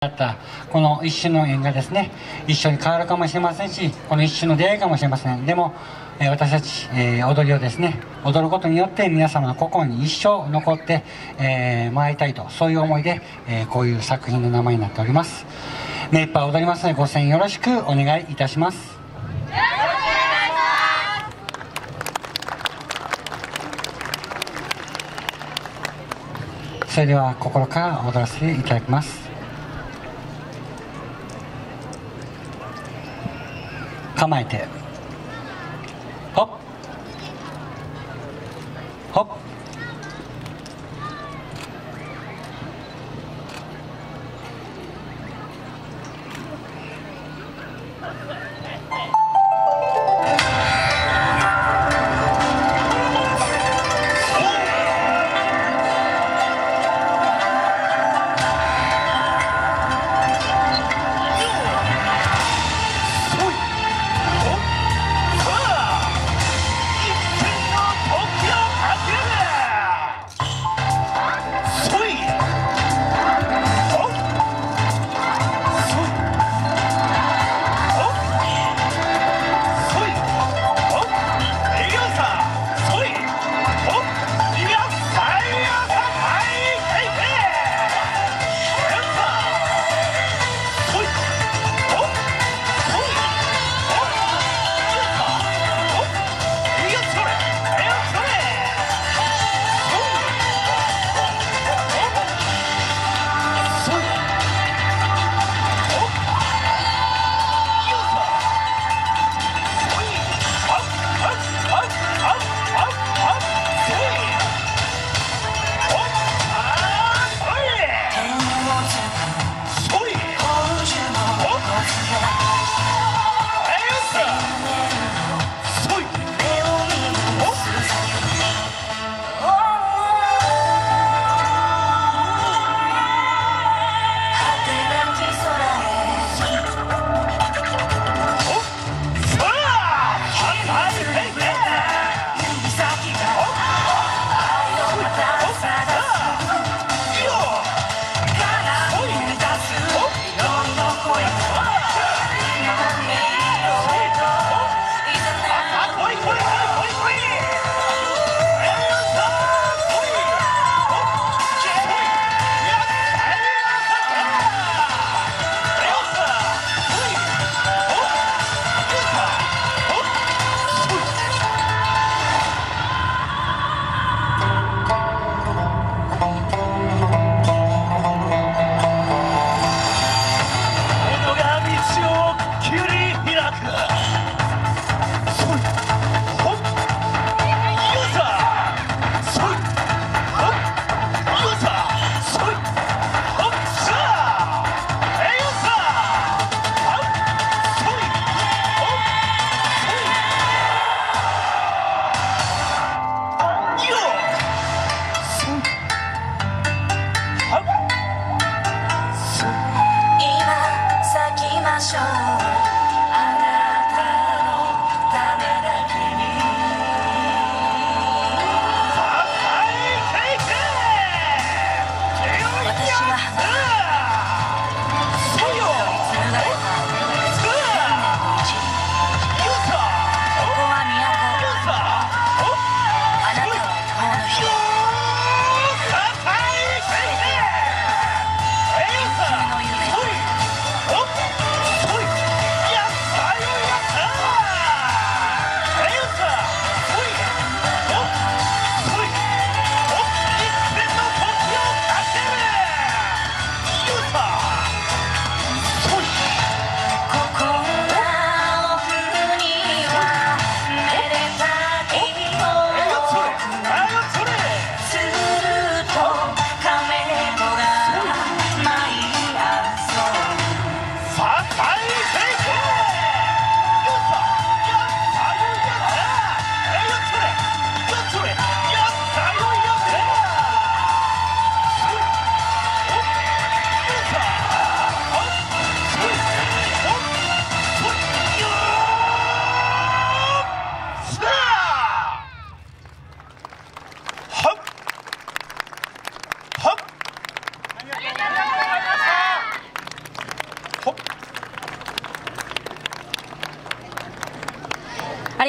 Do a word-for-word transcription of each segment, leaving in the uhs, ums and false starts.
あったこの一瞬の縁がですね、一緒に変わるかもしれませんし、この一瞬の出会いかもしれません。でも、えー、私たち、えー、踊りをですね、踊ることによって皆様の心に一生残って、えー、もらいたいと、そういう思いで、えー、こういう作品の名前になっております。目いっぱい踊りますので、ご声援よろしくお願いいたします。それでは心から踊らせていただきます。構えて、ホッホッ、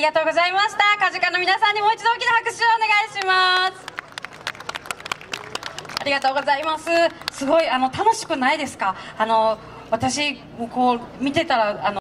がとうございました。カジカの皆さんにもう一度大きな拍手をお願いします。ありがとうございます。すごいあの楽しくないですか？あの私こう見てたらあの